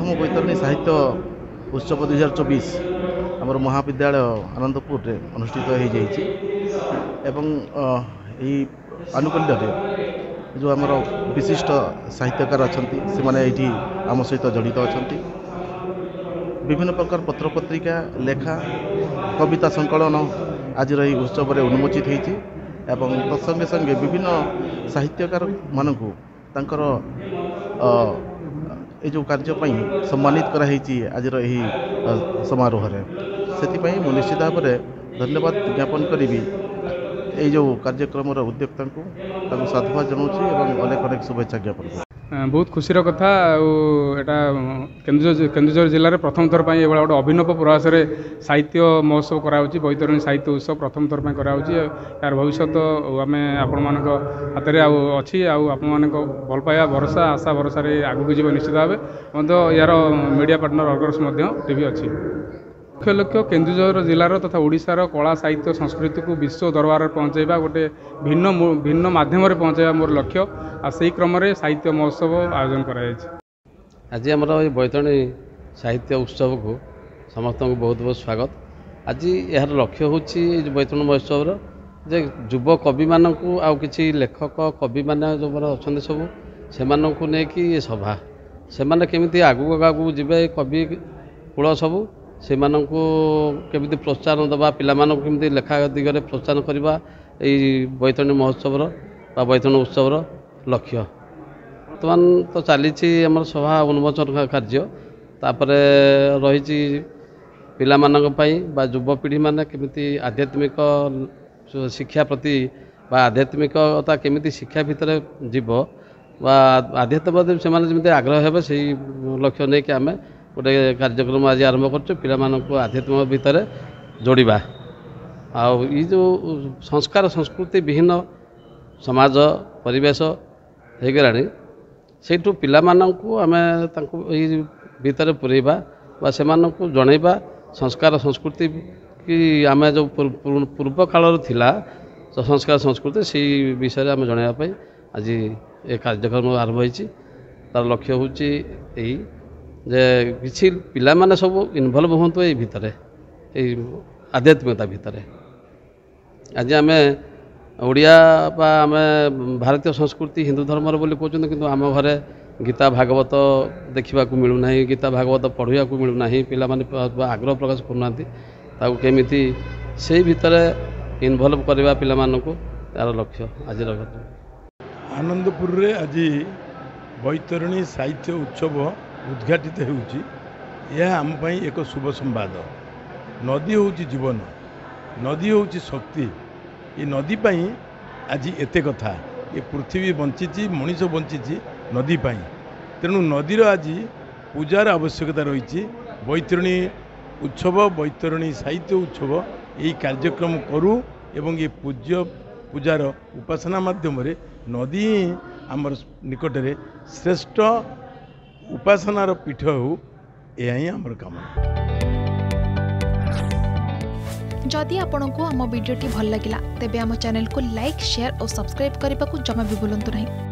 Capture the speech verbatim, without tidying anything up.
अष्टम बैतरणी साहित्य उत्सव दुई हजार चौबीस आमर महाविद्यालय आनंदपुर रे अनुष्ठित हो जाइए एवं यही आनुकूल्य जो आमर विशिष्ट साहित्यकार अच्छा से मैंने ये आम सहित जड़ित अच्छा विभिन्न प्रकार पत्र पत्रिका लेखा कविता संकलन आज यही उत्सव में उन्मोचित होती एवं तत्संगे संगे विभिन्न साहित्यकार मानू तांकर ये जो कार्यपाई सम्मानित कराई आज यही समारोह से मु निश्चित भाव में धन्यवाद ज्ञापन करी ये जो कार्यक्रम उद्योक्ता को साधुवाद जनाऊँ अनेक अनेक शुभेच्छा ज्ञापन कर बहुत खुशी कथा एटा केन्दुझर केन्दुझर जिले में प्रथम थर पर ये गोटे अभिनव प्रयास साहित्य महोत्सव कराऊँच बैतरणी साहित्य उत्सव प्रथम थर पर कराऊँच यार भविष्य आम आपण मान हाथ में अच्छी आपण भल पाइबा भरोसा आशा भरोसा आगू जीव निश्चित भाव यार मीडिया पार्टनर अर्गस टीवी अच्छी लक्ष लक्ष केन्दुझर जिलार तथा ओडिशार कला साहित्य संस्कृति को विश्व दरबार पहुँचाइबा गोटे भिन्न भिन्न माध्यम पहुँचाइबा मोर लक्ष्य आ सही क्रम साहित्य महोत्सव आयोजन कराई आज आम बैतरणी साहित्य उत्सव को समस्त को बहुत बहुत स्वागत। आज यार लक्ष्य हूँ बैतरणी महोत्सव जे युव कवि मान कि लेखक कवि मान जो अच्छा सब से सभा से केमी आगू आगू जी कवि कूल सब से केमी प्रोत्साहन दबा पिला केमी लेखा दिगरे प्रोत्साहन करवा यही बैतरणी महोत्सव बैतरणी उत्सव लक्ष्य। बर्तमान तो चली आम सभा उन्मोचन कार्य तापर रही पिला बा युवपीढ़ी मैंने केमी आध्यात्मिक शिक्षा प्रति बा आध्यात्मिकता केमी शिक्षा भितर जीव बा आध्यात्मिक से आग्रह हे से लक्ष्य नहीं कि आम गोटे कार्यक्रम आज आरंभ कर आध्यात्मिक भितर जोड़वा आउ ये जो संस्कार संस्कृति विहीन समाज परिवेश हो गला से पिला आम भितर पुरेबा बा से जनइबा संस्कार संस्कृति कि आम जो पूर्व काल थिला संस्कार संस्कृति से विषय आम जनवाई आज ये कार्यक्रम आरंभ होती तार लक्ष्य हूँ यही जे किसी पिला माने सब इनवल्व हूँ ये भितर आध्यात्मिकता भितर आज आम ओडिया बा आम भारतीय संस्कृति हिंदू धर्म बोली कहते कि आम घरे गीता भागवत देखा मिलूना गीता भागवत पढ़ा मिलूना पिला माने आग्रह प्रकाश करना केमी से भितर इनवल्व करवा पिला मानकु तार लक्ष्य आज आनंदपुर रे आज बैतरणी साहित्य उत्सव उद्घाटित होउची यह आम पई एक शुभ संवाद। नदी होउची जीवन नदी होउची शक्ति ये नदी पई आज एते कथा ये पृथ्वी बंची मनीष बंची नदी पई तेणु नदीर आज पूजार आवश्यकता रही बैतरणी उत्सव बैतरणी साहित्य उत्सव यही कार्यक्रम करूँ एवं ये पूज्य पूजार उपासना माध्यम नदी आमर निकट में श्रेष्ठ उपासनार पीठ हो यह आमर काम। जदि आपंक आम भिडी भल लगा तेब आम चैनल को लाइक शेयर और सब्सक्राइब करने को जमा भी भूलु नहीं।